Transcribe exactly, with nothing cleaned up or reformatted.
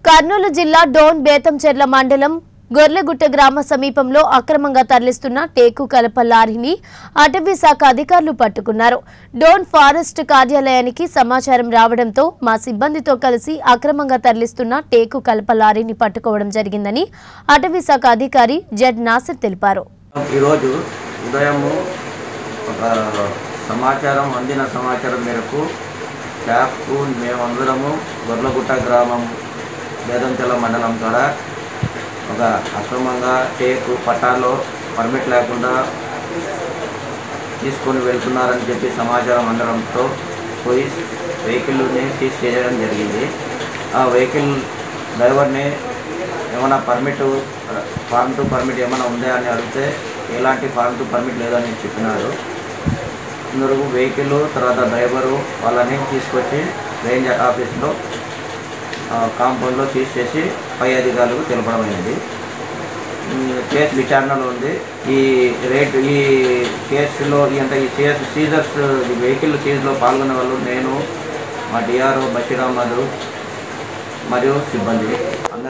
కర్నూలు జిల్లా డోన్ బేతంచెర్ల మండలం గొర్లెగుట్ట గ్రామ సమీపంలో అక్రమంగా తరలిస్తున్న టేకు కలప లారీని అటవీ శాఖ అధికారులు పట్టుకున్నారు. డోన్ ఫారెస్ట్ కార్యాలయానికి సమాచారం రావడంతో మా సిబ్బందితో కలిసి అక్రమంగా తరలిస్తున్న టేకు కలప లారీని పట్టుకోవడం జరిగిందని అటవీ శాఖ అధికారి జెడ్ నాసిర్ తెలిపారు. ఈరోజు ఉదయం ఒక సమాచారం అందిన సమాచారం మేరకు క్యాప్కు మేమందరము గొర్లగుట్ట గ్రామం బేతంచెర్ల మండలం కాడ ఒక అక్రమంగా టేకు పట్టాలో పర్మిట్ లేకుండా తీసుకొని వెళ్తున్నారని చెప్పి సమాచారం అందడంతో పోయి వెహికల్ని సీజ్ చేయడం జరిగింది. ఆ వెహికల్ డ్రైవర్ని ఏమైనా పర్మిట్ ఫార్మ్ టు పర్మిట్ ఏమైనా ఉందా అని అడిగితే ఎలాంటి ఫార్మ్ టు పర్మిట్ లేదని చెప్పినారు. అందరూ వెహికల్ తర్వాత డ్రైవరు వాళ్ళని తీసుకొచ్చి రేంజ్ ఆఫీస్లో కాంపౌండ్లో సీజ్ చేసి పై అధికారులకు తెలపడమైనది. కేసు విచారణలో ఉంది. ఈ రేట్ ఈ కేసులో అంటే ఈ కేసు సీజర్స్ వెహికల్ సీజ్లో పాల్గొనే వాళ్ళు నేను, మా డిఆర్ఓ బషీర్ అహ్మద్ మరియు సిబ్బంది.